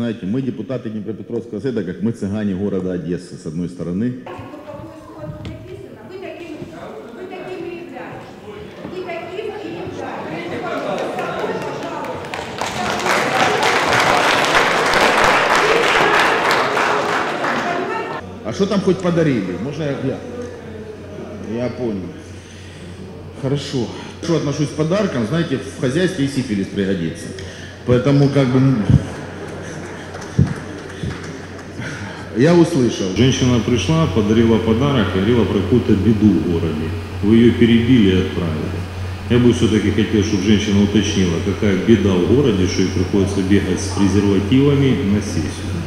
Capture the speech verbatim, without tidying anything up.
Знаете, мы депутаты Днепропетровского совета, как мы цыгане города Одессы, с одной стороны. А что там хоть подарили? Можно я гляну? Я понял. Хорошо. Хорошо отношусь к подаркам, знаете, в хозяйстве и сифилис пригодится. Поэтому как бы... Я услышал. Женщина пришла, подарила подарок, говорила про какую-то беду в городе. Вы ее перебили и отправили. Я бы все-таки хотел, чтобы женщина уточнила, какая беда в городе, что ей приходится бегать с презервативами на сессию.